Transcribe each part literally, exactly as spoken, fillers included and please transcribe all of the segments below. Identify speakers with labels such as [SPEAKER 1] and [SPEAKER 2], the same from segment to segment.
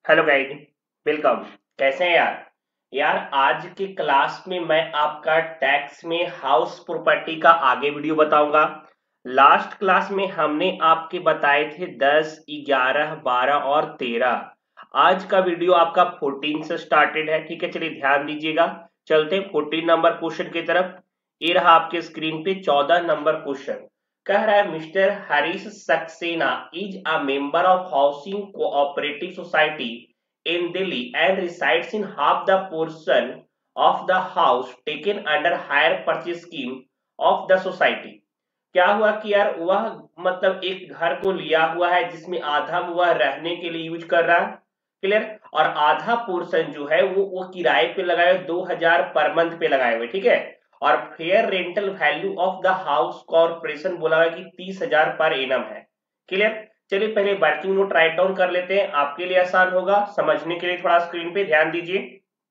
[SPEAKER 1] Hello guide, welcome. कैसे हैं यार? यार आज के क्लास में मैं आपका टैक्स में हाउस प्रॉपर्टी का आगे वीडियो बताऊंगा। लास्ट क्लास में हमने आपके बताए थे दस, ग्यारह, बारह और तेरह। आज का वीडियो आपका फोर्टीन से स्टार्टेड है। ठीक है, चलिए ध्यान दीजिएगा। चलते हैं फोर्टीन नंबर क्वेश्चन की तरफ। ये रहा आपके स्क्रीन पे चौदह नंबर क्वेश्चन। कह रहा है mister Harish Saxena is a member of housing cooperative society in Delhi and resides in half the portion of the house taken under hire purchase scheme of the society। क्या हुआ कि यार वह मतलब एक घर को लिया हुआ है जिसमें आधा वह रहने के लिए यूज कर रहा है। क्लियर। और आधा पोर्शन जो है वो वो किराए पे लगाए हुए दो हजार पर मंथ पे लगाए हुए। ठीक है। और fair rental value of the house corporation बोला हुआ कि तीस हजार पर एनम है। क्लियर। चलिए पहले वर्किंग नोट राइट डाउन कर लेते हैं, आपके लिए आसान होगा समझने के लिए। थोड़ा स्क्रीन पे ध्यान दीजिए।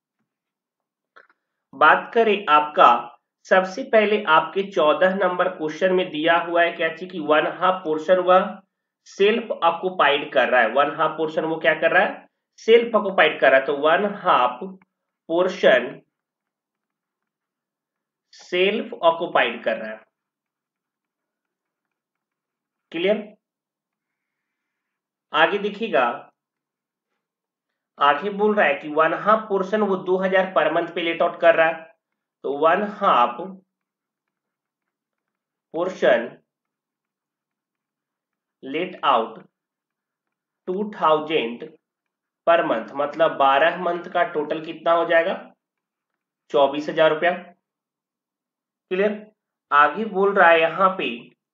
[SPEAKER 1] बात करें आपका, सबसे पहले आपके चौदह नंबर क्वेश्चन में दिया हुआ है क्या चीज की वन हाफ पोर्शन वह सेल्फ ऑक्युपाइड कर रहा है। वन हाफ पोर्शन वो क्या कर रहा है? सेल्फ ऑक्युपाइड कर रहा है। तो one half portion self occupied कर रहा है। क्लियर। आगे देखिएगा, आगे बोल रहा है कि वन हाफ पोर्शन वो दो हजार पर मंथ पे लेट आउट कर रहा है। तो one half portion let out two thousand per month, मतलब बारह मंथ का टोटल कितना हो जाएगा? चौबीस हजार रुपया। क्लियर। आगे बोल रहा है यहां पे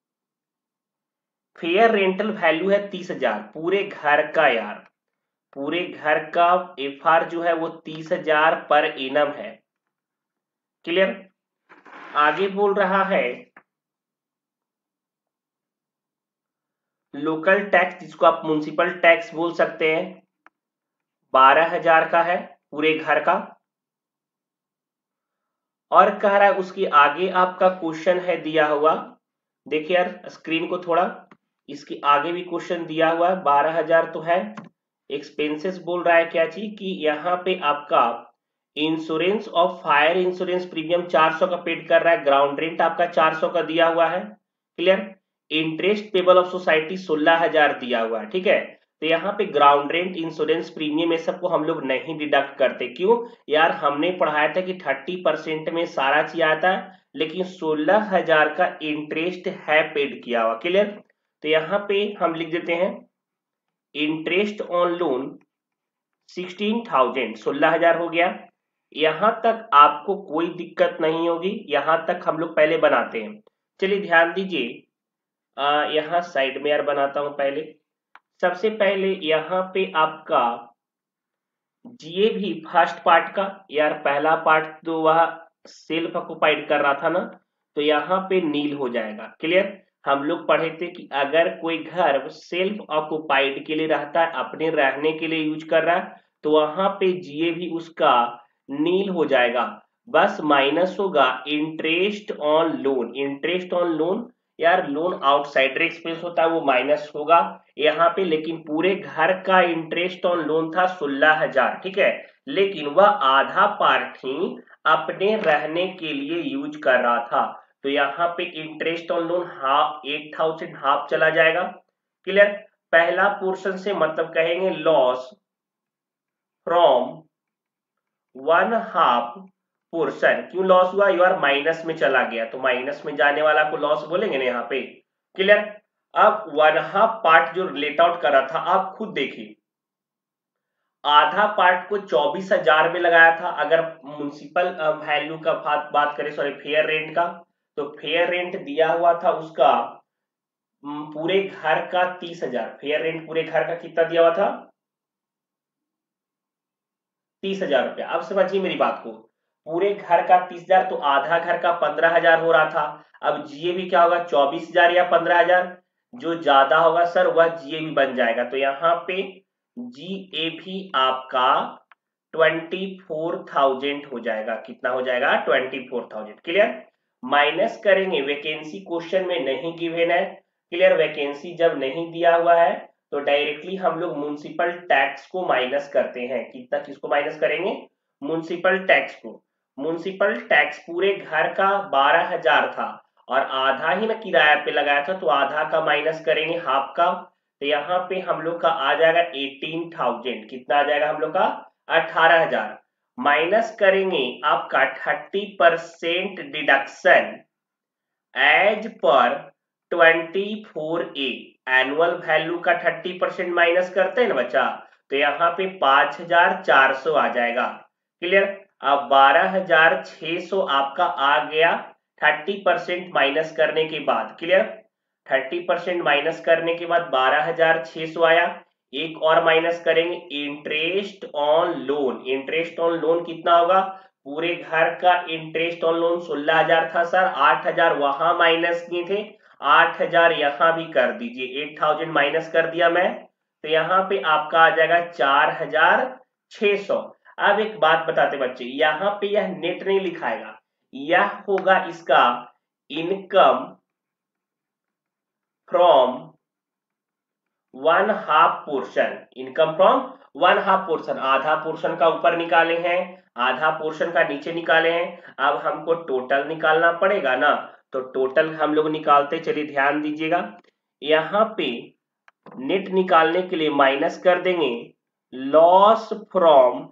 [SPEAKER 1] फेयर रेंटल वैल्यू है तीस हजार पूरे घर का। यार पूरे घर का एफ आर जो है वो तीस हजार पर एनम है। क्लियर। आगे बोल रहा है लोकल टैक्स, जिसको आप म्युनिसिपल टैक्स बोल सकते हैं, बारह हजार का है पूरे घर का। और कह रहा है उसके आगे आपका क्वेश्चन है दिया हुआ, देखिए यार स्क्रीन को थोड़ा, इसके आगे भी क्वेश्चन दिया हुआ है। बारह हजार तो है। एक्सपेंसेस बोल रहा है क्या चीज कि यहाँ पे आपका insurance of fire insurance premium चार सौ का पेड कर रहा है। ग्राउंड रेंट आपका चार सौ का दिया हुआ है। Clear. Interest payable of society सोलह हजार दिया हुआ है। ठीक है। तो यहाँ पे ग्राउंड रेंट, इंश्योरेंस प्रीमियम, ये सबको हम लोग नहीं डिडक्ट करते। क्यों? यार हमने पढ़ाया था कि थर्टी परसेंट में सारा चीज आता है, लेकिन सोलह हजार का इंटरेस्ट है पेड किया हुआ। क्लियर। तो यहाँ पे हम लिख देते हैं interest on loan sixteen thousand, सोलह हजार हो गया। यहां तक आपको कोई दिक्कत नहीं होगी, यहां तक हम लोग पहले बनाते हैं। चलिए ध्यान दीजिए, यहाँ साइड में यार बनाता हूं पहले। सबसे पहले यहाँ पे आपका जीए भी फर्स्ट पार्ट का, यार पहला पार्ट तो वह सेल्फ ऑक्युपाइड कर रहा था ना, तो यहाँ पे नील हो जाएगा। क्लियर। हम लोग पढ़े थे कि अगर कोई घर सेल्फ ऑक्युपाइड के लिए रहता है, अपने रहने के लिए यूज कर रहा है, तो वहां पे जीए भी उसका नील हो जाएगा। बस माइनस होगा interest on loan. Interest on loan, यार लोन आउटसाइडर एक्सपेंस होता है वो माइनस होगा यहाँ पे। लेकिन पूरे घर का इंटरेस्ट ऑन लोन था सोलह हजार। ठीक है। लेकिन वह आधा पार्ट ही अपने रहने के लिए यूज कर रहा था, तो यहाँ पे interest on loan half eight thousand half चला जाएगा। क्लियर। पहला पोर्शन से मतलब कहेंगे loss from one half portion. क्यों लॉस हुआ? यार माइनस में चला गया, तो माइनस में जाने वाला को लॉस बोलेंगे ना यहाँ पे। क्लियर। अब वन हाफ पार्ट जो लेट आउट कर रहा था, आप खुद देखिए, आधा पार्ट को चौबीस हजार में लगाया था। अगर म्युनिसिपल वैल्यू का बात बात करें, सॉरी फेयर रेंट का, तो फेयर रेंट दिया हुआ था उसका पूरे घर का तीस हजार। फेयर रेंट पूरे घर का कितना दिया हुआ था? तीस हजार रुपया। अब समझिए मेरी बात को, पूरे घर का तीस हजार, तो आधा घर का पंद्रह हजार हो रहा था। अब जीए भी क्या होगा? चौबीस हजार या पंद्रह हजार, जो ज्यादा होगा सर वह जीए भी बन जाएगा। तो यहाँ पे जीए भी आपका ट्वेंटी फोर थाउजेंड हो जाएगा। कितना हो जाएगा? Twenty four thousand. Clear. Minus करेंगे, वैकेंसी क्वेश्चन में नहीं गिवन है। क्लियर। वैकेंसी जब नहीं दिया हुआ है तो डायरेक्टली हम लोग म्युनिसिपल टैक्स को माइनस करते हैं। कितना, किसको माइनस करेंगे? म्युनिसिपल टैक्स को। म्युनिसिपल टैक्स पूरे घर का बारह हजार था और आधा ही ना किराया पे लगाया था, तो आधा का माइनस करेंगे, हाफ का। तो यहाँ पे हम लोग का आ जाएगा एटीन थाउजेंड। कितना आ जाएगा हम लोग का? अठारह हजार। माइनस करेंगे आपका thirty percent deduction as per twenty four A. Annual value का थर्टी परसेंट माइनस करते हैं ना बच्चा, तो यहाँ पे पांच हजार चार सौ आ जाएगा। क्लियर? अब बारह हजार छह सौ आपका आ गया थर्टी परसेंट माइनस करने के बाद। क्लियर? थर्टी परसेंट माइनस करने के बाद बारह हजार छह सौ आया। एक और माइनस करेंगे, interest on loan. Interest on loan कितना होगा? पूरे घर का इंटरेस्ट ऑन लोन सोलह हजार था सर, आठ हजार वहां माइनस किए थे, आठ हजार यहां भी कर दीजिए, एट थाउजेंड माइनस कर दिया मैं, तो यहाँ पे आपका आ जाएगा चार हजार छह सौ। अब एक बात बताते बच्चे, यहाँ पे यह नेट नहीं लिखाएगा, यह होगा इसका income from one half portion. Income from one half portion, आधा पोर्शन का ऊपर निकाले हैं, आधा पोर्शन का नीचे निकाले हैं। अब हमको टोटल निकालना पड़ेगा ना, तो टोटल हम लोग निकालते, चलिए ध्यान दीजिएगा। यहाँ पे नेट निकालने के लिए माइनस कर देंगे लॉस फ्रॉम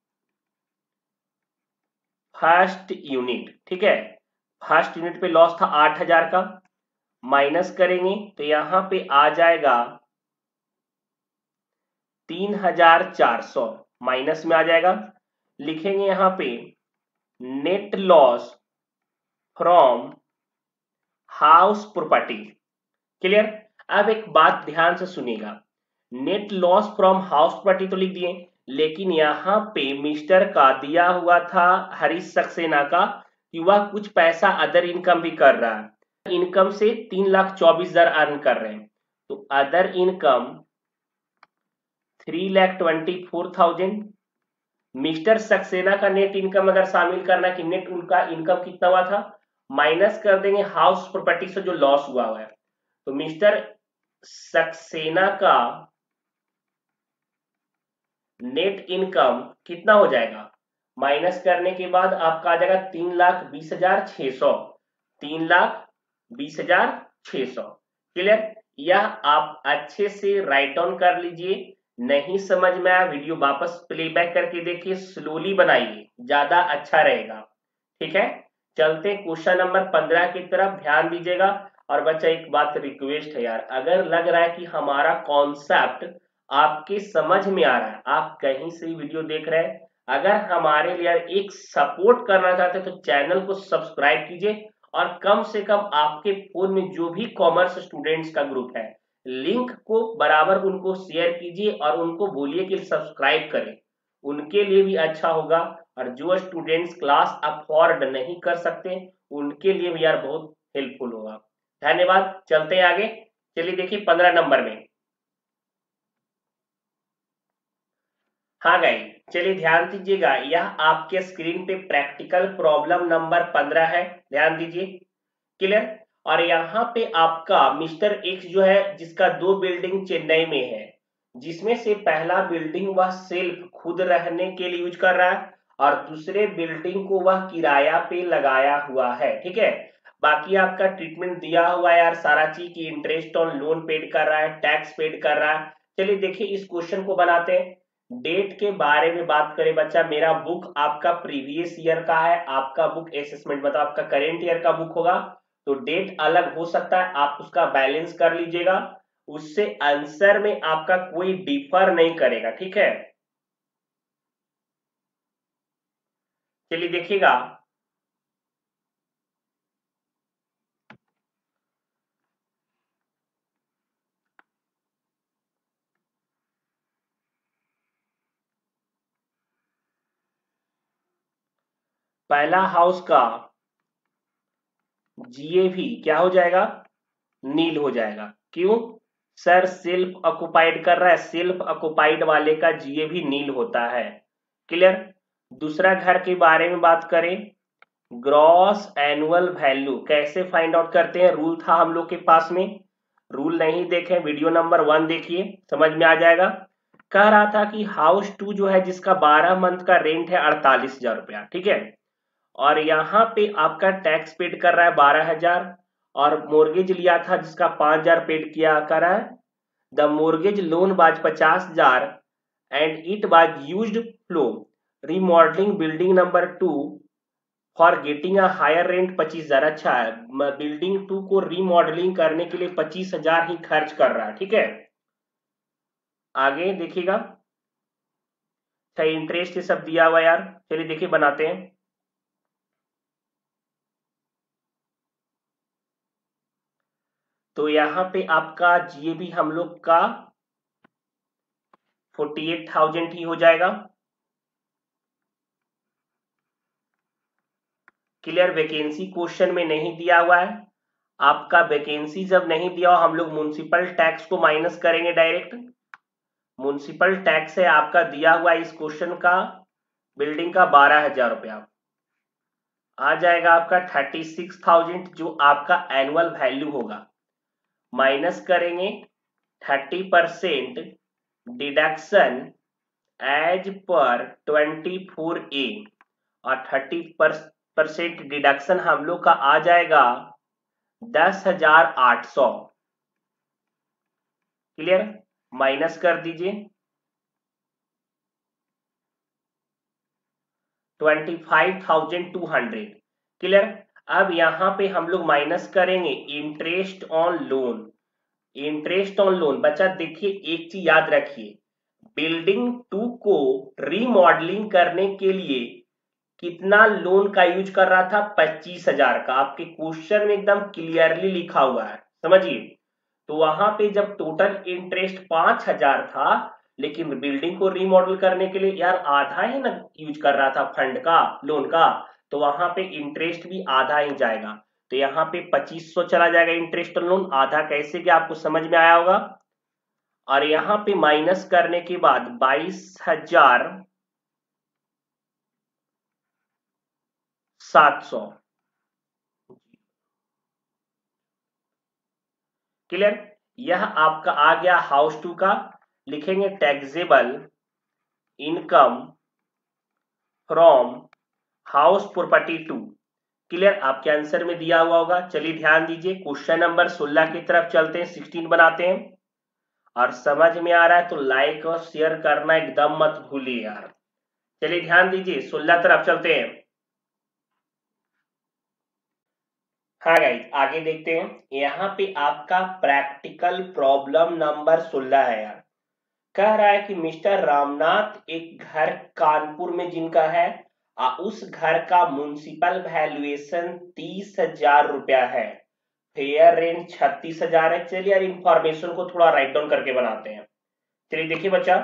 [SPEAKER 1] फर्स्ट यूनिट। ठीक है, फर्स्ट यूनिट पे लॉस था आठ हजार का, माइनस करेंगे तो यहाँ पे आ जाएगा तीन हजार चार सौ, माइनस में आ जाएगा। लिखेंगे यहाँ पे net loss from house property. Clear? अब एक बात ध्यान से सुनिएगा, net loss from house property तो लिख दिए, लेकिन यहाँ पे मिस्टर का दिया हुआ था हरीश सक्सेना का कि वह कुछ पैसा अदर इनकम भी कर रहा है, इनकम से तीन लाख चौबीस हजार अर्न कर रहे हैं, तो other income three lakh twenty four thousand. Mister Saxena का नेट इनकम अगर शामिल करना कि नेट उनका इनकम कितना हुआ था, माइनस कर देंगे हाउस प्रॉपर्टी से जो लॉस हुआ हुआ है, तो मिस्टर सक्सेना का नेट इनकम कितना हो जाएगा, माइनस करने के बाद आपका आ जाएगा तीन लाख बीस हजार छह सौ, तीन लाख बीस हजार छह सौ। क्लियर? यह आप अच्छे से राइट डाउन कर लीजिए, नहीं समझ में आया वीडियो वापस प्लेबैक करके देखिए, स्लोली बनाइए, ज्यादा अच्छा रहेगा। ठीक है, चलते क्वेश्चन नंबर पंद्रह की तरफ, ध्यान दीजिएगा। और बच्चा एक बात रिक्वेस्ट है यार, अगर लग रहा है कि हमारा कॉन्सेप्ट आपके समझ में आ रहा है, आप कहीं से वीडियो देख रहे हैं, अगर हमारे लिए एक सपोर्ट करना चाहते हैं तो चैनल को सब्सक्राइब कीजिए, और कम से कम आपके फोन में जो भी कॉमर्स स्टूडेंट्स का ग्रुप है, लिंक को बराबर उनको शेयर कीजिए और उनको बोलिए कि सब्सक्राइब करें, उनके लिए भी अच्छा होगा। और जो स्टूडेंट्स क्लास अफोर्ड नहीं कर सकते उनके लिए भी यार बहुत हेल्पफुल होगा। धन्यवाद, चलते हैं आगे। चलिए देखिए पंद्रह नंबर में। हाँ गाइस, चलिए ध्यान दीजिएगा, यह आपके स्क्रीन पे प्रैक्टिकल प्रॉब्लम नंबर पंद्रह है, ध्यान दीजिए। क्लियर? और यहाँ पे आपका मिस्टर एक्स जो है, जिसका दो बिल्डिंग चेन्नई में है, जिसमें से पहला बिल्डिंग वह सिर्फ खुद रहने के लिए यूज कर रहा है और दूसरे बिल्डिंग को वह किराया पे लगाया हुआ है। ठीक है, बाकी आपका ट्रीटमेंट दिया हुआ है यार, सारा चीज की इंटरेस्ट ऑन लोन पेड कर रहा है, टैक्स पेड कर रहा है। चलिए देखिए इस क्वेश्चन को बनाते हैं। डेट के बारे में बात करें बच्चा, मेरा बुक आपका प्रीवियस ईयर का है, आपका बुक असेसमेंट मतलब आपका करेंट ईयर का बुक होगा, तो डेट अलग हो सकता है, आप उसका बैलेंस कर लीजिएगा, उससे आंसर में आपका कोई डिफर नहीं करेगा। ठीक है, चलिए देखिएगा। पहला हाउस का जीएवी क्या हो जाएगा, नील हो जाएगा। क्यों सर? सेल्फ ऑक्युपाइड कर रहा है, सेल्फ ऑक्युपाइड वाले का जीएवी नील होता है। क्लियर? दूसरा घर के बारे में बात करें, ग्रॉस एनुअल वैल्यू कैसे फाइंड आउट करते हैं, रूल था हम लोग के पास में, रूल नहीं देखें वीडियो नंबर वन देखिए, समझ में आ जाएगा। कह रहा था कि हाउस टू जो है जिसका बारह मंथ का रेंट है अड़तालीस हजार रुपया, ठीक है, और यहाँ पे आपका टैक्स पेड कर रहा है बारह हजार, और मोर्गेज लिया था जिसका पांच हजार पेड किया कर रहा है। द मोर्गेज लोन बाज पचास हजार and it was used flow remodelling building number two for getting a higher rent पच्चीस हजार। अच्छा है, बिल्डिंग टू को रीमॉडलिंग करने के लिए पच्चीस हजार ही खर्च कर रहा है, ठीक है। आगे देखिएगा, इंटरेस्ट ये सब दिया हुआ यार, चलिए देखिए बनाते हैं। तो यहाँ पे आपका जीए भी हम लोग का फोर्टी एट थाउजेंड ही हो जाएगा। क्लियर, वैकेंसी क्वेश्चन में नहीं दिया हुआ है आपका। वैकेंसी जब नहीं दिया हो हम लोग म्युनिसिपल टैक्स को माइनस करेंगे डायरेक्ट। म्युनिसिपल टैक्स है आपका दिया हुआ इस क्वेश्चन का बिल्डिंग का बारह हजार रुपया, आ जाएगा आपका थर्टी सिक्स थाउजेंड जो आपका एनुअल वैल्यू होगा। माइनस करेंगे thirty percent deduction as per twenty four A, और थर्टी परसेंट डिडक्शन हम लोग का आ जाएगा दस हजार आठ सौ। क्लियर, माइनस कर दीजिए twenty five thousand two hundred. Clear, अब यहां पे हम लोग माइनस करेंगे interest on loan. Interest on loan बच्चा देखिए एक चीज याद रखिए, बिल्डिंग टू को रीमॉडलिंग करने के लिए कितना लोन का यूज कर रहा था, पच्चीस हजार का। आपके क्वेश्चन में एकदम क्लियरली लिखा हुआ है, समझिए। तो वहां पे जब टोटल इंटरेस्ट पांच हजार था, लेकिन बिल्डिंग को रीमॉडल करने के लिए यार आधा ही ना यूज कर रहा था फंड का, लोन का, तो वहां पे इंटरेस्ट भी आधा ही जाएगा। तो यहाँ पे पच्चीस सौ चला जाएगा इंटरेस्ट ऑन लोन, आधा कैसे क्या आपको समझ में आया होगा। और यहाँ पे माइनस करने के बाद बाईस हजार सात सौ। क्लियर, यह आपका आ गया हाउस टू का। लिखेंगे taxable income from house property two. Clear, आपके आंसर में दिया हुआ होगा। चलिए ध्यान दीजिए, क्वेश्चन नंबर सोलह की तरफ चलते हैं, सिक्सटीन बनाते हैं। और समझ में आ रहा है तो लाइक और शेयर करना एकदम मत भूलिए यार। चलिए ध्यान दीजिए, सोलह तरफ चलते हैं। हाँ गाइस, आगे देखते हैं। यहाँ पे आपका प्रैक्टिकल प्रॉब्लम नंबर सोलह है यार। कह रहा है कि मिस्टर रामनाथ एक घर कानपुर में जिनका है, आ, उस घर का म्युनिसिपल वैल्यूएशन तीस हजार रुपया है, फेयर रेंट छत्तीस हजार है। चलिए यार इंफॉर्मेशन को थोड़ा राइट डाउन करके बनाते हैं। चलिए देखिए बच्चा,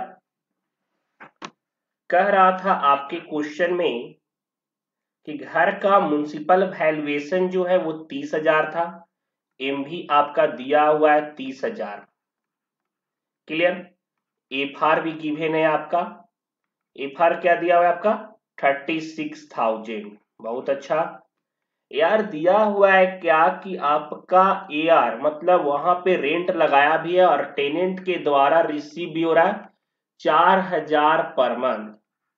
[SPEAKER 1] कह रहा था आपके क्वेश्चन में कि घर का म्युनिसिपल वैल्यूएशन जो है वो तीस हजार था, एम भी आपका दिया हुआ है तीस हजार। क्लियर, एफ आर भी गिवन है आपका, एफ आर क्या दिया हुआ है आपका थर्टी सिक्स थाउजेंड। बहुत अच्छा यार, दिया हुआ है क्या कि आपका ए आर मतलब वहां पे रेंट लगाया भी है और टेनेंट के द्वारा रिसीव भी हो रहा है चार हजार पर मंथ।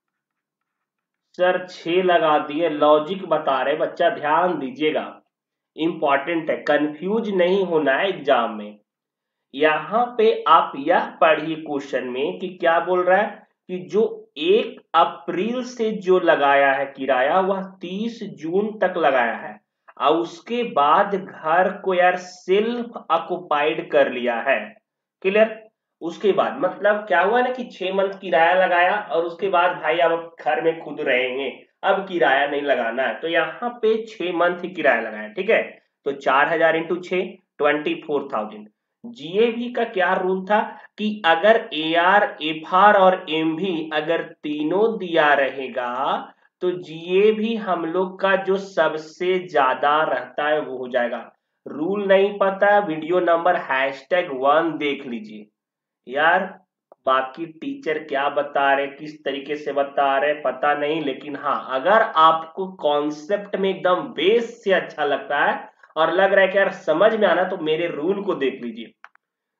[SPEAKER 1] सर छह लगा दिए, लॉजिक बता रहे बच्चा, ध्यान दीजिएगा, इंपॉर्टेंट है, कंफ्यूज नहीं होना है एग्जाम में। यहां पे आप यह पढ़िए क्वेश्चन में कि क्या बोल रहा है कि जो एक अप्रैल से जो लगाया है किराया वह तीस जून तक लगाया है, और उसके बाद घर को यार सेल्फ ऑक्युपाइड कर लिया है। क्लियर, उसके बाद मतलब क्या हुआ ना कि छह मंथ किराया लगाया और उसके बाद भाई अब घर में खुद रहेंगे, अब किराया नहीं लगाना है, तो यहाँ पे छह मंथ ही किराया लगाया, ठीक है। तो चार हजार इंटू छह ट्वेंटी फोर थाउजेंड। जीएवी का क्या रूल था कि अगर ए आर एफ आर और एम भी अगर तीनों दिया रहेगा तो जीए भी हम लोग का जो सबसे ज्यादा रहता है वो हो जाएगा। रूल नहीं पता, वीडियो नंबर हैशटैग वन देख लीजिए यार। बाकी टीचर क्या बता रहे, किस तरीके से बता रहे पता नहीं, लेकिन हाँ अगर आपको कॉन्सेप्ट में एकदम बेस से अच्छा लगता है और लग रहा है कि यार समझ में आना, तो मेरे रूल को देख लीजिए।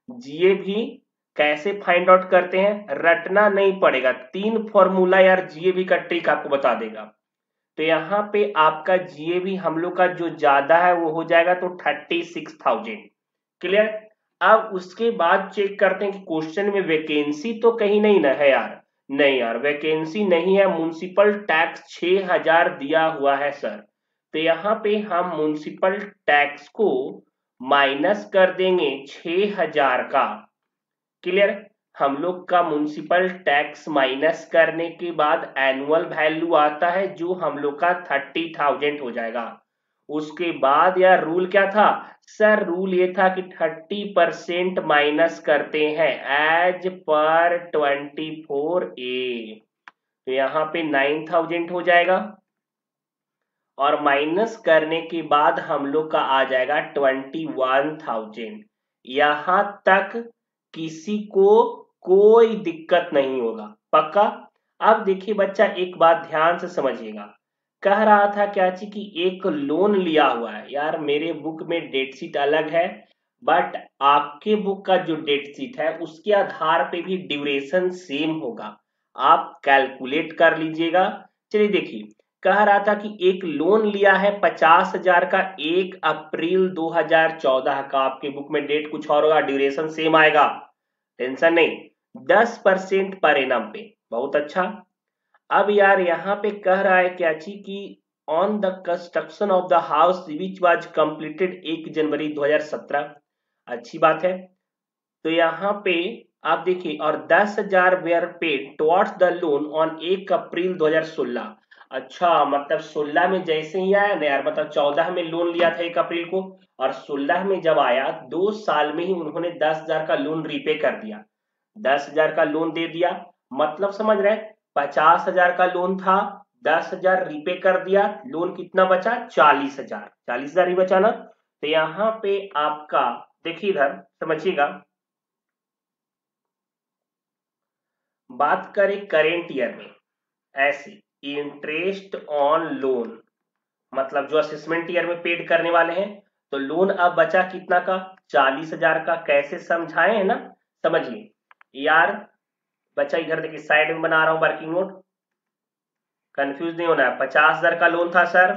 [SPEAKER 1] जीए भी कैसे फाइंड आउट करते हैं, रटना नहीं पड़ेगा, तीन फॉर्मूला यार जीए भी का ट्रिक आपको बता देगा। तो यहाँ पे आपका जीए भी हम लोग का जो ज्यादा है वो हो जाएगा तो थर्टी सिक्स थाउजेंड। क्लियर। अब उसके बाद चेक करते हैं कि क्वेश्चन में वैकेंसी तो कहीं नहीं ना है यार, नहीं यार वैकेंसी नहीं है, म्युनिसिपल टैक्स छह हजार दिया हुआ है सर। तो यहाँ पे हम म्युनिसिपल टैक्स को माइनस कर देंगे छह हजार का। क्लियर। हम लोग का म्युनिसिपल टैक्स माइनस करने के बाद एनुअल वैल्यू आता है जो हम लोग का थर्टी थाउजेंड हो जाएगा। उसके बाद यार रूल क्या था सर, रूल ये था कि थर्टी परसेंट माइनस करते हैं एज पर ट्वेंटी फोर ए, तो यहाँ पे नाइन थाउजेंड हो जाएगा और माइनस करने के बाद हम लोग का आ जाएगा ट्वेंटी वन थाउजेंड। यहां तक किसी को कोई दिक्कत नहीं होगा, पक्का। अब देखिए बच्चा एक बात ध्यान से समझिएगा, कह रहा था क्या ची कि एक लोन लिया हुआ है। यार मेरे बुक में डेट शीट अलग है, बट आपके बुक का जो डेट शीट है उसके आधार पे भी ड्यूरेशन सेम होगा, आप कैलकुलेट कर लीजिएगा। चलिए देखिए, कह रहा था कि एक लोन लिया है पचास हजार का एक अप्रैल दो हजार चौदह का, आपके बुक में डेट कुछ और होगा, ड्यूरेशन सेम आएगा, टेंशन नहीं, दस परसेंट पर एनम पे, बहुत अच्छा। अब यार यहाँ पे कह रहा है क्या ची कि on the construction of the house which was completed एक जनवरी दो हजार सत्रह, अच्छी बात है। तो यहाँ पे आप देखिए, और दस हजार were paid towards the loan on एक अप्रैल दो हजार सोलह। अच्छा मतलब सोलह में जैसे ही आया ना यार, मतलब चौदह में लोन लिया था एक अप्रैल को, और सोलह में जब आया दो साल में ही उन्होंने दस हजार का लोन रीपे कर दिया, दस हजार का लोन दे दिया। मतलब समझ रहे, पचास हजार का लोन था, दस हजार रीपे कर दिया, लोन कितना बचा, चालीस हजार, चालीस हजार ही बचा ना। तो यहाँ पे आपका देखिए इधर समझिएगा, बात करें करेंट ईयर में, ऐसे इंटरेस्ट ऑन लोन मतलब जो असेसमेंट ईयर में पेड करने वाले हैं, तो लोन अब बचा कितना का, चालीस हजार का। कैसे समझाए है ना, समझिए यार बच्चा, इधर देखिए साइड में बना रहा हूं वर्किंग नोट, कंफ्यूज नहीं होना है। पचास हजार का लोन था सर,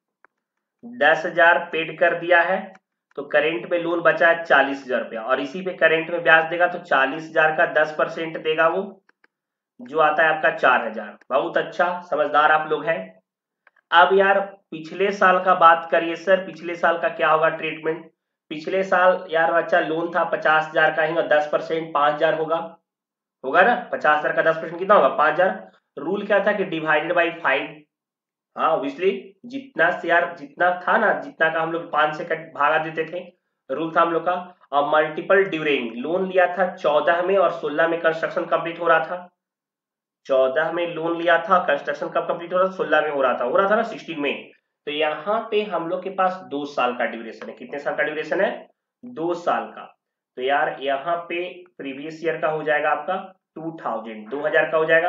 [SPEAKER 1] दस हजार पेड कर दिया है, तो करेंट में लोन बचा है चालीस हजार रुपया, और इसी पे करेंट में ब्याज देगा, तो चालीस हजार का दस परसेंट देगा वो, जो आता है आपका चार हजार। बहुत अच्छा, समझदार आप लोग हैं। अब यार पिछले साल का बात करिए सर, पिछले साल का क्या होगा ट्रीटमेंट। पिछले साल यार बच्चा लोन था पचास हजार का ही, और दस परसेंट पांच हजार होगा, होगा ना, पचास हजार का दस परसेंट कितना होगा, पांच हजार। रूल क्या था कि डिवाइडेड बाई फाइव, हाँ ऑब्वियसली जितना से यार जितना था ना, जितना का हम लोग पांच से कट भागा देते थे, रूल था हम लोग का। और मल्टीपल ड्यूरिंग, लोन लिया था चौदह में और सोलह में कंस्ट्रक्शन कंप्लीट हो रहा था, चौदह में लोन लिया था, कंस्ट्रक्शन कब कंप्लीट हो रहा था, सोलह में हो रहा था, हो रहा था ना सिक्सटीन में। तो यहाँ पे हम लोग के पास दो साल का ड्यूरेशन है, कितने साल का ड्यूरेशन है, दो साल का। तो यार यहाँ पे प्रीवियस ईयर का हो जाएगा आपका टू थाउजेंड, दो हजार का हो जाएगा।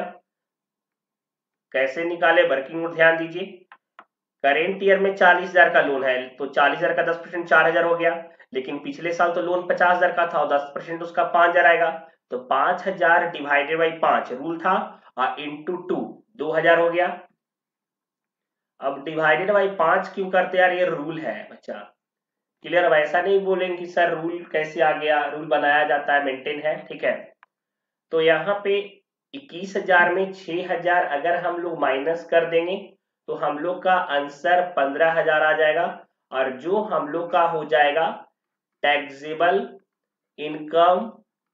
[SPEAKER 1] कैसे निकाले वर्किंग नोट ध्यान दीजिए, करेंट ईयर में चालीस हजार का लोन है, तो चालीस हजार का दस परसेंट चार हजार हो गया, लेकिन पिछले साल तो लोन पचास हजार का था और दस परसेंट उसका पांच हजार आएगा, तो पांच हजार डिवाइडेड बाई पांच रूल था, और इंटू टू दो हजार हो गया। अब डिवाइडेड बाई पांच क्यों करते यार, ये रूल है बच्चा, क्लियर। अब ऐसा नहीं बोलेंगे कि सर रूल कैसे आ गया, रूल बनाया जाता है, मेंटेन है, ठीक है। तो यहाँ पे इक्कीस हजार में छह हजार अगर हम लोग माइनस कर देंगे तो हम लोग का आंसर पंद्रह हजार आ जाएगा, और जो हम लोग का हो जाएगा taxable income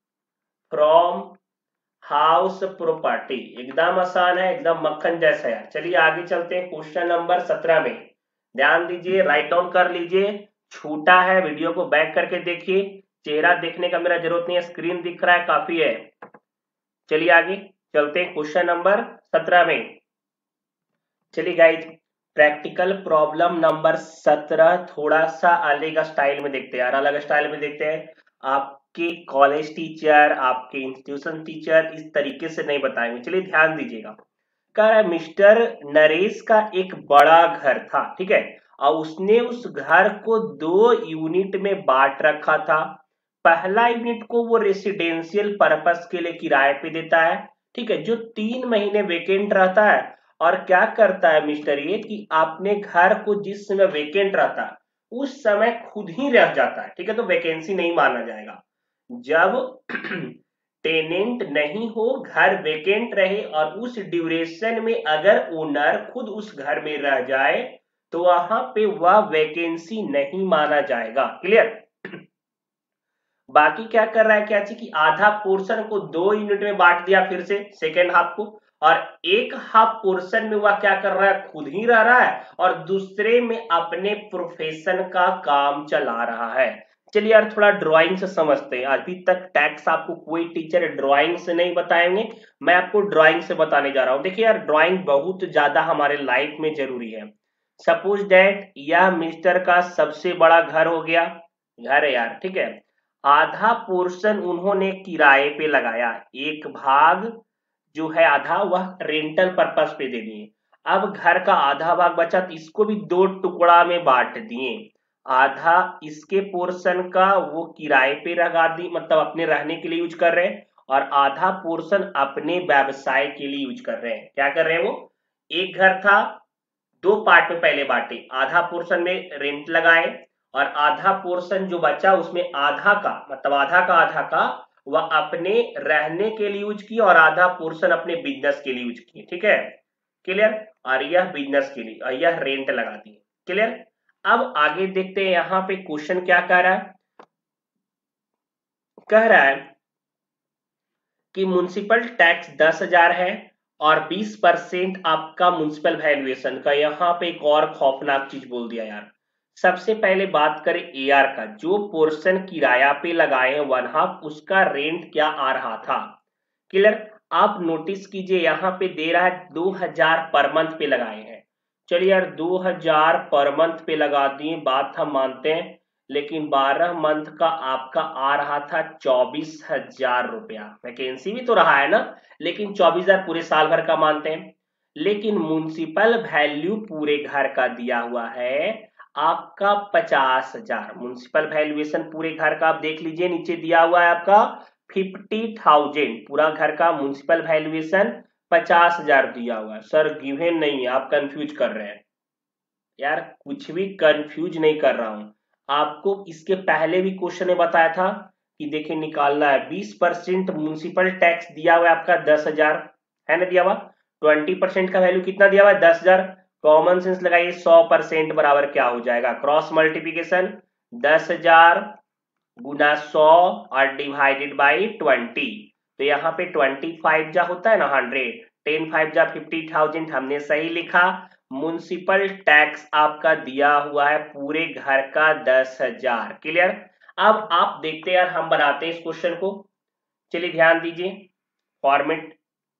[SPEAKER 1] from house property, एकदम आसान है, एकदम मक्खन जैसा है। चलिए आगे चलते हैं क्वेश्चन नंबर सत्रह में, ध्यान दीजिए, राइट डाउन कर लीजिए, छोटा है, वीडियो को बैक करके देखिए, चेहरा देखने का मेरा जरूरत नहीं है, स्क्रीन दिख रहा है काफी है। चलिए आगे चलते हैं क्वेश्चन नंबर सत्रह में। चलिए गाइज प्रैक्टिकल प्रॉब्लम नंबर सत्रह थोड़ा सा अलग स्टाइल में देखते हैं यार, अलग स्टाइल में देखते हैं। आपके कॉलेज टीचर, आपके इंस्टीट्यूशन टीचर इस तरीके से नहीं बताएंगे। चलिए ध्यान दीजिएगा, कह रहा है मिस्टर नरेश का एक बड़ा घर था, ठीक है, और उसने उस घर को दो यूनिट में बांट रखा था। पहला यूनिट को वो रेसिडेंशियल पर्पस के लिए किराए पे देता है, ठीक है, जो तीन महीने वेकेंट रहता है। और क्या करता है मिस्टर ये कि अपने घर को जिस समय वेकेंट रहता है उस समय खुद ही रह जाता है, ठीक है, तो वैकेंसी नहीं माना जाएगा। जब टेनेंट नहीं हो, घर वेकेंट रहे और उस ड्यूरेशन में अगर ओनर खुद उस घर में रह जाए तो वहां पे वह वैकेंसी नहीं माना जाएगा। क्लियर? बाकी क्या कर रहा है क्या चीज कि आधा पोर्शन को दो यूनिट में बांट दिया फिर से सेकेंड हाफ को, और एक हाफ पोर्शन में वह क्या कर रहा है, खुद ही रह रहा है और दूसरे में अपने प्रोफेशन का काम चला रहा है। चलिए यार थोड़ा ड्राइंग से समझते हैं। अभी तक टैक्स आपको कोई टीचर ड्राइंग से नहीं बताएंगे, मैं आपको ड्राइंग से बताने जा रहा हूं। देखिए यार ड्राइंग बहुत ज्यादा हमारे लाइफ में जरूरी है। सपोज दैट यह मिस्टर का सबसे बड़ा घर हो गया, घर है यार, ठीक है, आधा पोर्शन उन्होंने किराए पे लगाया, एक भाग जो है आधा वह रेंटल पर्पस पे दे दिए। अब घर का आधा भाग बचा तो इसको भी दो टुकड़ा में बांट दिए, आधा इसके पोर्शन का वो किराए पे लगा दी, मतलब अपने रहने के लिए यूज कर रहे हैं, और आधा पोर्शन अपने व्यवसाय के लिए यूज कर रहे हैं। क्या कर रहे हैं वो, एक घर था दो पार्ट में पहले बांटे, आधा पोर्शन में रेंट लगाए और आधा पोर्शन जो बचा उसमें आधा का मतलब आधा का आधा का वह अपने रहने के लिए यूज किया और आधा पोर्शन अपने बिजनेस के लिए यूज किए। ठीक है, क्लियर? और यह बिजनेस के लिए और यह रेंट लगा दिए। क्लियर? अब आगे देखते हैं यहाँ पे क्वेश्चन क्या कह रहा है। कह रहा है कि म्युनिसिपल टैक्स दस हजार है और बीस परसेंट आपका म्युनिसिपल वैल्यूएशन का। यहाँ पे एक और खौफनाक चीज बोल दिया यार। सबसे पहले बात करें एआर का, जो पोर्शन किराया पे लगाए हैं वन हाफ, उसका रेंट क्या आ रहा था। क्लियर? आप नोटिस कीजिए यहाँ पे दे रहा है दो हजार पर मंथ पे लगाए हैं। चलिए यार दो हजार पर मंथ पे लगा दिए, बात हम मानते हैं, लेकिन बारह मंथ का आपका आ रहा था चौबीस हजार रुपया। वैकेंसी भी तो रहा है ना, लेकिन चौबीस हजार पूरे साल भर का मानते हैं। लेकिन म्युनिसिपल वैल्यू पूरे घर का दिया हुआ है आपका पचास हजार। म्युनिसिपल वैल्यूएशन पूरे घर का आप देख लीजिए, नीचे दिया हुआ है आपका फिफ्टी थाउजेंड, पूरा घर का म्युनिसिपल वैल्यूएशन पचास हजार दिया हुआ है। सर गिवन नहीं है, आप कंफ्यूज कर रहे हैं। यार कुछ भी कंफ्यूज नहीं कर रहा हूं, आपको इसके पहले भी क्वेश्चन में बताया था कि देखिए निकालना है। बीस परसेंट म्युनिसिपल टैक्स दिया हुआ है आपका दस हजार है ना, दिया हुआ ट्वेंटी परसेंट का वैल्यू कितना दिया हुआ है दस हजार। कॉमन सेंस लगाइए, सौ परसेंट बराबर क्या हो जाएगा, क्रॉस मल्टीप्लीकेशन, दस हजार गुना सौ और डिवाइडेड बाई ट्वेंटी। तो यहाँ पे ट्वेंटी फाइव जा होता है ना हंड्रेड, टेन फाइव जा फिफ्टी थाउजेंड, हमने सही लिखा। म्युनिसिपल टैक्स आपका दिया हुआ है पूरे घर का दस हजार। क्लियर? अब आप देखते हैं यार, हम बनाते हैं इस क्वेश्चन को। चलिए ध्यान दीजिए, फॉर्मेट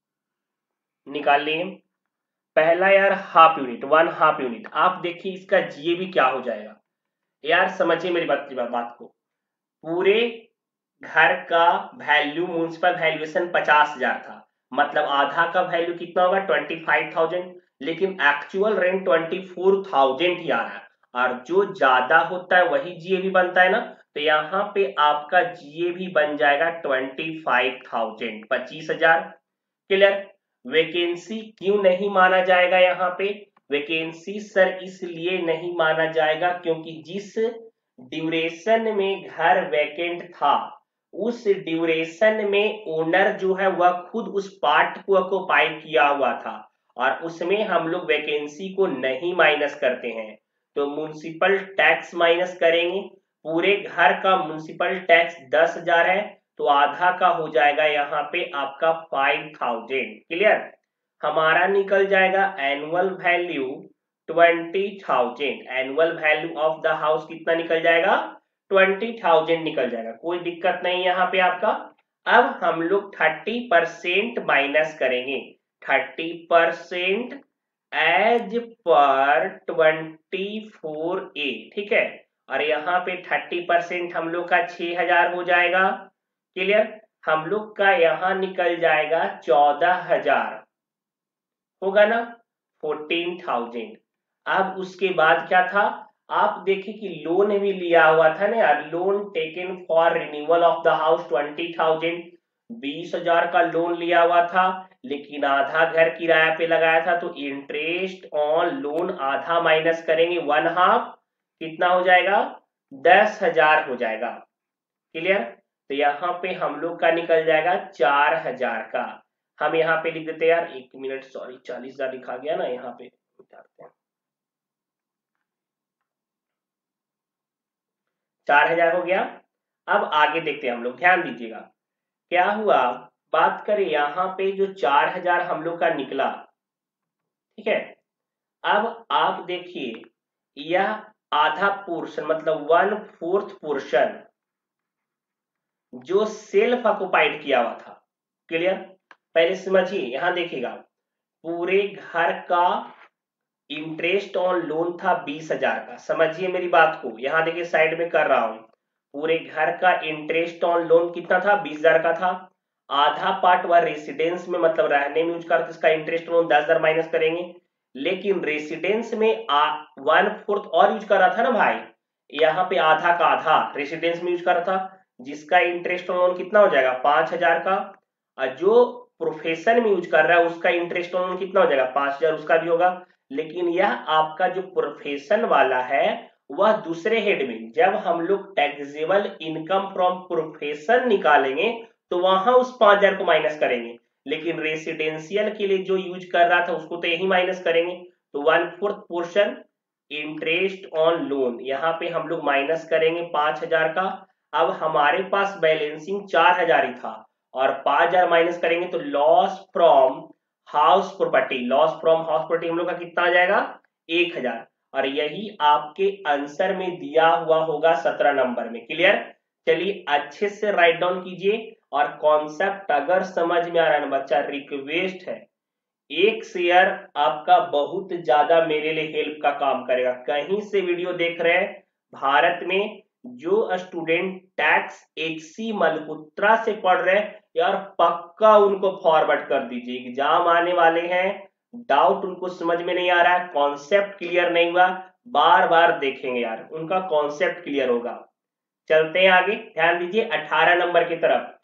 [SPEAKER 1] निकाल लिए। पहला यार half unit, one half unit, आप देखिए इसका जीए भी क्या हो जाएगा। यार समझिए मेरी बात बात को, पूरे घर का वैल्यू म्युनिसिपल वैल्यूएशन पचास हजार था, मतलब आधा का वैल्यू कितना होगा ट्वेंटी फाइव थाउजेंड, लेकिन actual rent twenty four thousand ही आ रहा है, और जो ज्यादा होता है वही जीए भी बनता है ना, तो यहाँ पे आपका जीए भी बन जाएगा ट्वेंटी फाइव थाउजेंड, पच्चीस हजार। क्लियर? वैकेंसी क्यों नहीं माना जाएगा यहाँ पे, वैकेंसी सर इसलिए नहीं माना जाएगा क्योंकि जिस ड्यूरेशन में घर वैकेंट था उस ड्यूरेशन में ओनर जो है वह खुद उस पार्ट को ऑक्युपाई किया हुआ था, और उसमें हम लोग वैकेंसी को नहीं माइनस करते हैं, तो म्युनिसिपल टैक्स माइनस करेंगे। पूरे घर का म्युनिसिपल टैक्स दस हजार है तो आधा का हो जाएगा यहाँ पे आपका फाइव थाउजेंड। क्लियर? हमारा निकल जाएगा annual value twenty thousand, annual value of the house कितना निकल जाएगा, ट्वेंटी थाउजेंड निकल जाएगा। कोई दिक्कत नहीं यहाँ पे आपका। अब हम लोग थर्टी परसेंट माइनस करेंगे, thirty percent as per twenty four A, ठीक है, और यहाँ पे थर्टी परसेंट हम लोग का छह हजार हो जाएगा। क्लियर? हम लोग का यहाँ निकल जाएगा चौदह हजार, होगा ना, फोर्टीन थाउजेंड। अब उसके बाद क्या था, आप देखिए कि लोन भी लिया हुआ था ना यार, loan taken for renewal of the house twenty thousand, बीस हजार का लोन लिया हुआ था, लेकिन आधा घर किराया पे लगाया था, तो इंटरेस्ट ऑन लोन आधा माइनस करेंगे वन हाफ, कितना हो जाएगा, दस हजार हो जाएगा। क्लियर? तो यहाँ पे हम लोग का निकल जाएगा चार हजार का। हम यहाँ पे लिख देते हैं यार, एक मिनट, सॉरी चालीस हजार लिखा गया ना, यहाँ पे उतारते हैं, चार हजार हो गया। अब आगे देखते हैं हम लोग, ध्यान दीजिएगा क्या हुआ। बात करें यहाँ पे जो चार हजार हम लोग का निकला, ठीक है, अब आप देखिए यह आधा पोर्शन मतलब वन फोर्थ पोर्शन जो सेल्फ ऑक्युपाइड किया हुआ था। क्लियर? पहले समझिए, यहां देखिएगा पूरे घर का इंटरेस्ट ऑन लोन था बीस हजार का, समझिए मेरी बात को, यहां देखिए साइड में कर रहा हूं, पूरे घर का इंटरेस्ट ऑन लोन कितना था, बीस हजार का था। आधा पार्ट वह रेसिडेंस में मतलब रहने में यूज करते, इसका इंटरेस्ट लोन दस हजार माइनस करेंगे, लेकिन रेसिडेंस में आ, वन फोर्थ और यूज कर रहा था ना भाई, यहाँ पे आधा का आधा रेसिडेंस में यूज कर रहा था, जिसका इंटरेस्ट लोन कितना हो जाएगा, पांच हजार का। और जो प्रोफेशन में यूज कर रहा है उसका इंटरेस्ट लोन कितना हो जाएगा, पांच हजार उसका भी होगा। लेकिन यह आपका जो प्रोफेशन वाला है वह दूसरे हेड में, जब हम लोग टैक्सेबल इनकम फ्रॉम प्रोफेशन निकालेंगे तो वहां उस पांच हजार को माइनस करेंगे, लेकिन रेसिडेंशियल के लिए जो यूज कर रहा था उसको तो यही माइनस करेंगे। तो one fourth portion interest on loan यहाँ पे हम लोग माइनस करेंगे पांच हजार का। अब हमारे पास बैलेंसिंग चार हजार ही था और पांच हजार माइनस करेंगे तो loss from house property, loss from house property हम लोग का कितना आ जाएगा, एक हजार। और यही आपके आंसर में दिया हुआ होगा सत्रह नंबर में। क्लियर? चलिए अच्छे से राइट डाउन कीजिए, और कॉन्सेप्ट अगर समझ में आ रहा है ना बच्चा, रिक्वेस्ट है एक शेयर आपका बहुत ज्यादा मेरे लिए हेल्प का काम करेगा। कहीं से वीडियो देख रहे हैं, भारत में जो स्टूडेंट टैक्स एचसी मलहोत्रा से पढ़ रहे हैं यार, पक्का उनको फॉरवर्ड कर दीजिए, एग्जाम आने वाले हैं, डाउट उनको समझ में नहीं आ रहा है, कॉन्सेप्ट क्लियर नहीं हुआ, बार बार देखेंगे यार, उनका कॉन्सेप्ट क्लियर होगा। चलते हैं आगे, ध्यान दीजिए अठारह नंबर की तरफ।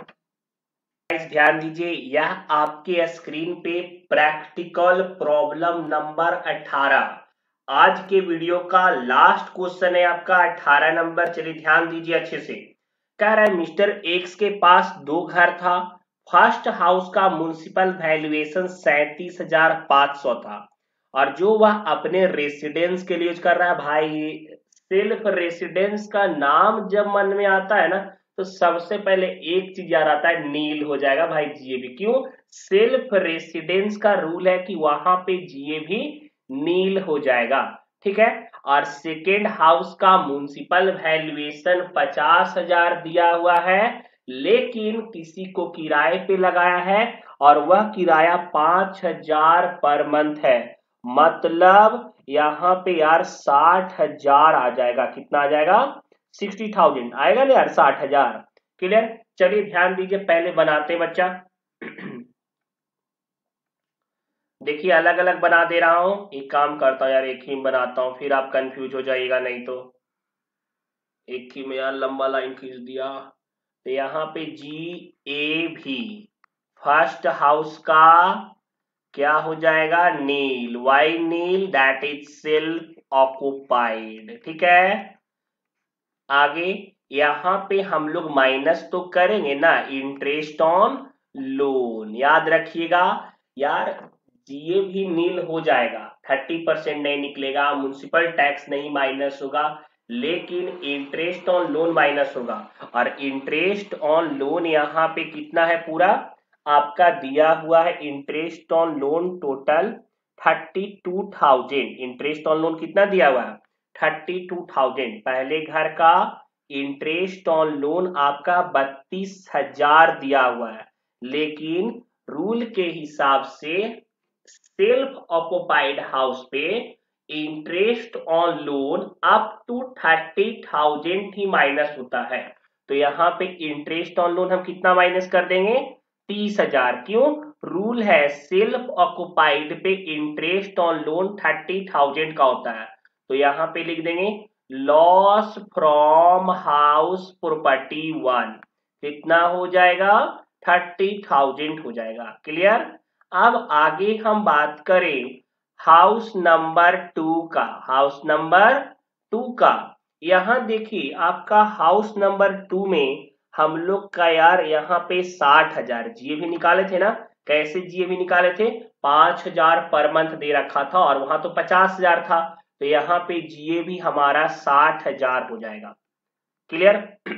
[SPEAKER 1] ध्यान दीजिए, यह आपके स्क्रीन पे प्रैक्टिकल प्रॉब्लम नंबर अठारह आज के वीडियो का लास्ट क्वेश्चन है आपका, अठारह नंबर। चलिए ध्यान दीजिए अच्छे से। कह रहा है मिस्टर एक्स के पास दो घर था, फर्स्ट हाउस का म्युनिसिपल वैल्यूएशन सैंतीस हजार पांच सौ था, और जो वह अपने रेसिडेंस के लिए यूज कर रहा है। भाई सेल्फ रेसिडेंस का नाम जब मन में आता है ना तो सबसे पहले एक चीज याद आता है, नील हो जाएगा भाई, जीए भी। क्यों? सेल्फ रेसिडेंस का रूल है कि वहां पे जीए भी नील हो जाएगा, ठीक है। और सेकेंड हाउस का म्युनिसिपल वैल्यूएशन पचास हजार दिया हुआ है, लेकिन किसी को किराए पे लगाया है और वह किराया पांच हजार पर मंथ है, मतलब यहाँ पे यार साठ हजार आ जाएगा। कितना आ जाएगा? सिक्सटी थाउजेंड आएगा ना यार, साठ हजार। क्लियर? चलिए ध्यान दीजिए, पहले बनाते बच्चा। देखिए अलग अलग बना दे रहा हूं, एक काम करता हूं यार, एक ही बनाता हूं, फिर आप कंफ्यूज हो जाइएगा नहीं तो। एक ही में यार लंबा लाइन खींच दिया। तो यहाँ पे जी ए भी फर्स्ट हाउस का क्या हो जाएगा, nil, why nil, that is self occupied, ठीक है। आगे यहाँ पे हम लोग माइनस तो करेंगे ना इंटरेस्ट ऑन लोन, याद रखिएगा यार, जीए भी नील हो जाएगा, थर्टी परसेंट नहीं निकलेगा, म्युनिसिपल टैक्स नहीं माइनस होगा, लेकिन इंटरेस्ट ऑन लोन माइनस होगा। और इंटरेस्ट ऑन लोन यहाँ पे कितना है, पूरा आपका दिया हुआ है interest on loan total thirty two thousand. Interest on loan कितना दिया हुआ है, थर्टी टू थाउजेंड। पहले घर का इंटरेस्ट ऑन लोन आपका बत्तीस हजार दिया हुआ है, लेकिन रूल के हिसाब से सेल्फ ऑक्युपाइड हाउस पे interest on loan up to thirty thousand ही माइनस होता है। तो यहाँ पे इंटरेस्ट ऑन लोन हम कितना माइनस कर देंगे, तीस हजार। क्यों? रूल है सेल्फ ऑक्युपाइड पे interest on loan thirty thousand का होता है, तो यहाँ पे लिख देंगे loss from house property one कितना हो जाएगा, थर्टी थाउजेंड हो जाएगा। क्लियर। अब आगे हम बात करें हाउस नंबर टू का। हाउस नंबर टू का यहाँ देखिए आपका हाउस नंबर टू में हम लोग का यार यहाँ पे साठ हजार जीए भी निकाले थे ना। कैसे जीए भी निकाले थे, पांच हजार पर मंथ दे रखा था और वहां तो पचास हजार था, तो यहाँ पे जीए भी हमारा साठ हजार हो जाएगा। क्लियर।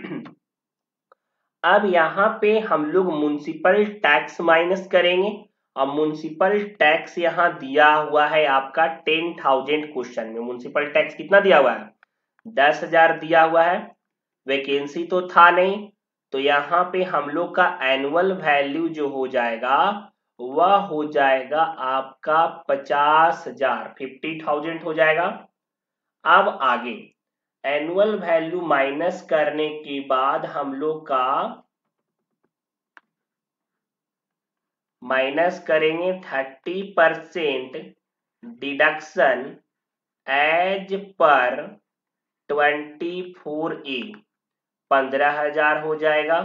[SPEAKER 1] अब यहाँ पे हम लोग म्युनिसिपल टैक्स माइनस करेंगे और म्युनिसिपल टैक्स यहाँ दिया हुआ है आपका टेन थाउजेंड क्वेश्चन में। म्युनिसिपल टैक्स कितना दिया हुआ है, दस हजार दिया हुआ है। वैकेंसी तो था नहीं, तो यहाँ पे हम लोग का एनुअल वैल्यू जो हो जाएगा वह हो जाएगा आपका पचास हजार, फिफ्टी थाउजेंड हो जाएगा। अब आगे एनुअल वैल्यू माइनस करने के बाद हम लोग का माइनस करेंगे thirty percent deduction as per twenty four A, पंद्रह हजार हो जाएगा।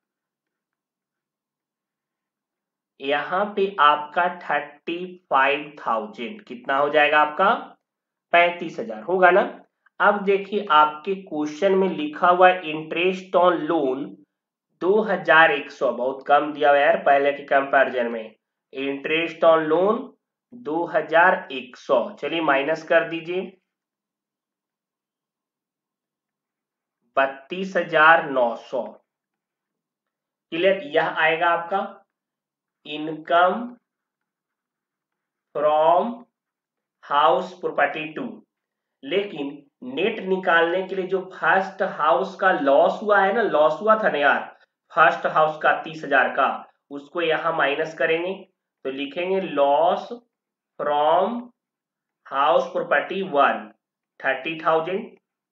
[SPEAKER 1] यहाँ पे आपका थर्टी फाइव थाउजेंड कितना हो जाएगा आपका, पैंतीस हजार होगा ना। अब देखिए आपके क्वेश्चन में लिखा हुआ इंटरेस्ट ऑन लोन दो हजार एक सौ, बहुत कम दिया हुआ यार पहले के कंपैरिजन में। इंटरेस्ट ऑन लोन दो हजार एक सौ, चलिए माइनस कर दीजिए, बत्तीस हजार नौ सौ। क्लियर। यह आएगा आपका income from house property two. लेकिन नेट निकालने के लिए जो फर्स्ट हाउस का लॉस हुआ है ना, लॉस हुआ था ना यार फर्स्ट हाउस का तीस हजार का, उसको यहां माइनस करेंगे तो लिखेंगे loss from house property one thirty thousand.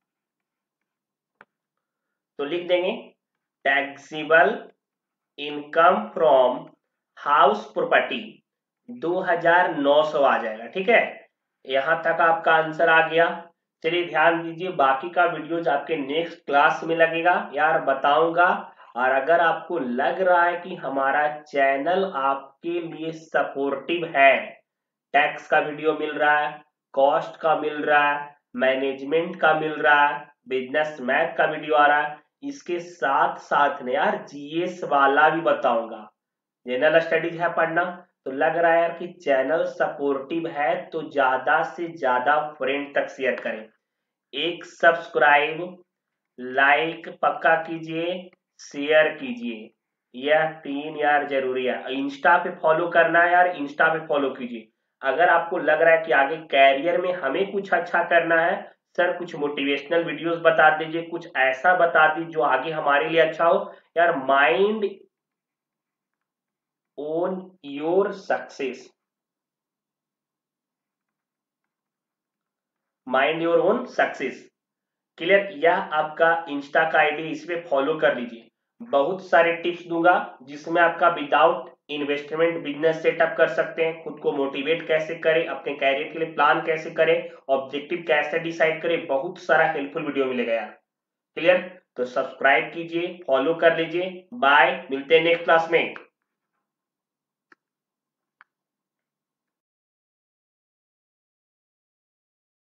[SPEAKER 1] तो लिख देंगे taxable income from house property दो हजार नौ सौ आ जाएगा। ठीक है, यहां तक आपका आंसर आ गया। चलिए ध्यान दीजिए, बाकी का वीडियोज आपके नेक्स्ट क्लास में लगेगा यार, बताऊंगा। और अगर आपको लग रहा है कि हमारा चैनल आपके लिए सपोर्टिव है, टैक्स का वीडियो मिल रहा है, कॉस्ट का मिल रहा है, मैनेजमेंट का मिल रहा है, बिजनेस मैथ का वीडियो आ रहा है, इसके साथ साथ में यार जीएस वाला भी बताऊंगा। जनरल स्टडीज है पढ़ना, तो लग रहा है यार कि चैनल सपोर्टिव है तो ज्यादा से ज्यादा फ्रेंड तक शेयर करें। एक सब्सक्राइब लाइक पक्का कीजिए, शेयर कीजिए, यह तीन यार जरूरी है। इंस्टा पे फॉलो करना है यार, इंस्टा पे फॉलो कीजिए। अगर आपको लग रहा है कि आगे कैरियर में हमें कुछ अच्छा करना है, सर कुछ मोटिवेशनल वीडियोस बता दीजिए, कुछ ऐसा बता दीजिए जो आगे हमारे लिए अच्छा हो यार। Mind own your success, mind your own success. Clear. यह आपका इंस्टा का आईडी, इस पे फॉलो कर लीजिए। बहुत सारे टिप्स दूंगा जिसमें आपका विदाउट इन्वेस्टमेंट बिजनेस सेटअप कर सकते हैं, खुद को मोटिवेट कैसे करें, अपने कैरियर के लिए प्लान कैसे करें, ऑब्जेक्टिव कैसे डिसाइड करें, बहुत सारा हेल्पफुल वीडियो मिलेगा यार। क्लियर। तो सब्सक्राइब कीजिए, फॉलो कर लीजिए। बाय, मिलते हैं नेक्स्ट क्लास में।